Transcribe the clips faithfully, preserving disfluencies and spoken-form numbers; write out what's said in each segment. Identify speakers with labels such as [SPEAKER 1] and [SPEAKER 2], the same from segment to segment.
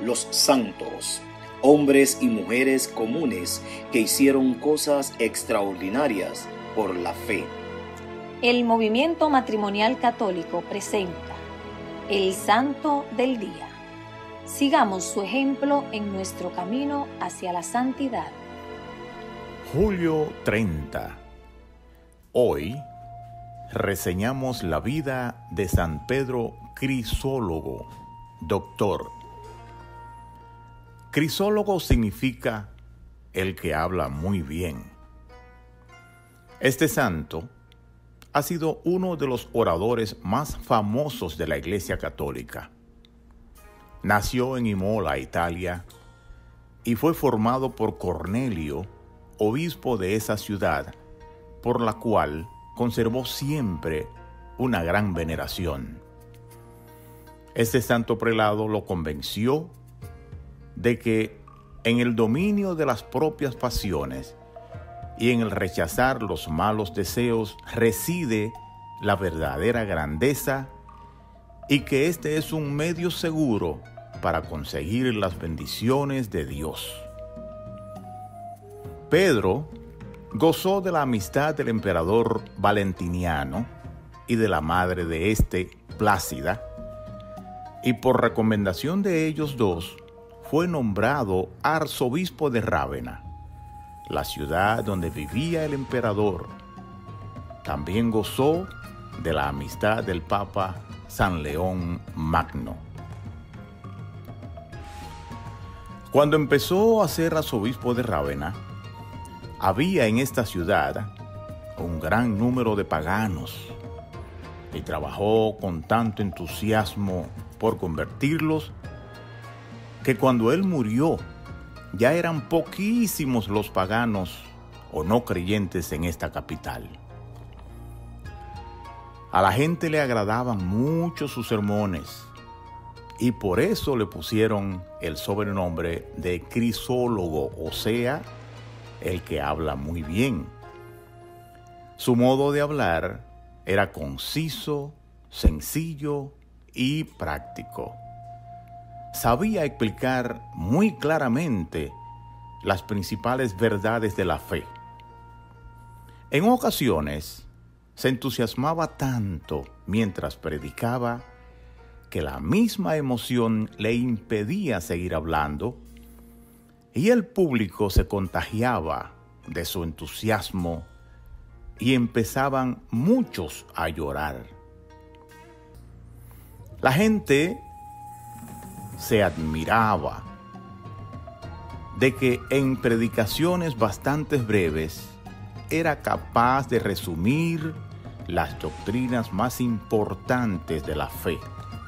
[SPEAKER 1] los santos, hombres y mujeres comunes que hicieron cosas extraordinarias por la fe.
[SPEAKER 2] El Movimiento Matrimonial Católico presenta el Santo del Día. Sigamos su ejemplo en nuestro camino hacia la santidad.
[SPEAKER 3] Julio treinta. Hoy reseñamos la vida de San Pedro Crisólogo, doctor. Crisólogo significa el que habla muy bien. Este santo ha sido uno de los oradores más famosos de la Iglesia Católica. Nació en Imola, Italia, y fue formado por Cornelio, obispo de esa ciudad, por la cual conservó siempre una gran veneración. Este santo prelado lo convenció de que en el dominio de las propias pasiones y en el rechazar los malos deseos reside la verdadera grandeza y que este es un medio seguro para conseguir las bendiciones de Dios. Pedro gozó de la amistad del emperador Valentiniano y de la madre de éste, Plácida, y por recomendación de ellos dos fue nombrado arzobispo de Rávena, la ciudad donde vivía el emperador. También gozó de la amistad del Papa San León Magno. Cuando empezó a ser arzobispo de Rávena, había en esta ciudad un gran número de paganos y trabajó con tanto entusiasmo por convertirlos que cuando él murió ya eran poquísimos los paganos o no creyentes en esta capital. A la gente le agradaban mucho sus sermones y por eso le pusieron el sobrenombre de Crisólogo, o sea, el que habla muy bien. Su modo de hablar era conciso, sencillo y práctico. Sabía explicar muy claramente las principales verdades de la fe. En ocasiones se entusiasmaba tanto mientras predicaba que la misma emoción le impedía seguir hablando y el público se contagiaba de su entusiasmo y empezaban muchos a llorar. La gente se admiraba de que en predicaciones bastante breves era capaz de resumir las doctrinas más importantes de la fe.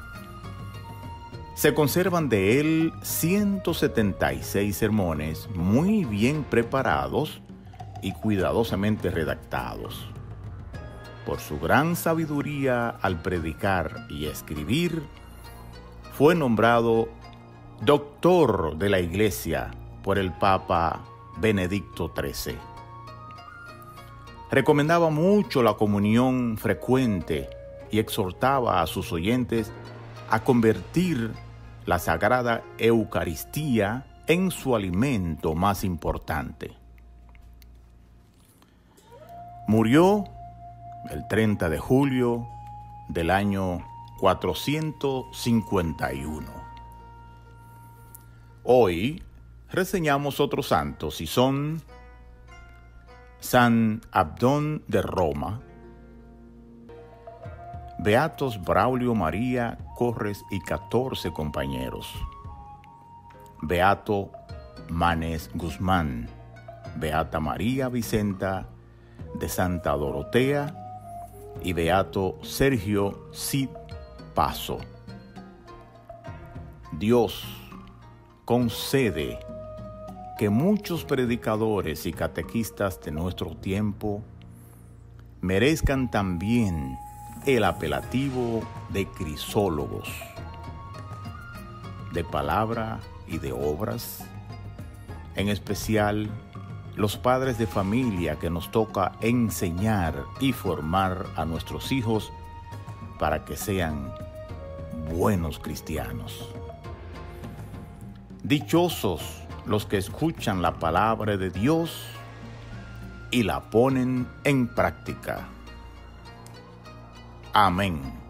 [SPEAKER 3] Se conservan de él ciento setenta y seis sermones muy bien preparados y cuidadosamente redactados. Por su gran sabiduría al predicar y escribir, fue nombrado doctor de la Iglesia por el Papa Benedicto trece. Recomendaba mucho la comunión frecuente y exhortaba a sus oyentes a convertir la Sagrada Eucaristía en su alimento más importante. Murió el treinta de julio del año cuatrocientos cincuenta y uno. Hoy reseñamos otros santos y son San Abdón de Roma, Beatos Braulio María Corres y catorce compañeros, Beato Manes Guzmán, Beata María Vicenta de Santa Dorotea y Beato Sergio Cid Paso. Dios concede que muchos predicadores y catequistas de nuestro tiempo merezcan también el apelativo de crisólogos, de palabra y de obras, en especial los padres de familia que nos toca enseñar y formar a nuestros hijos para que sean buenos cristianos. Dichosos los que escuchan la palabra de Dios y la ponen en práctica. Amén.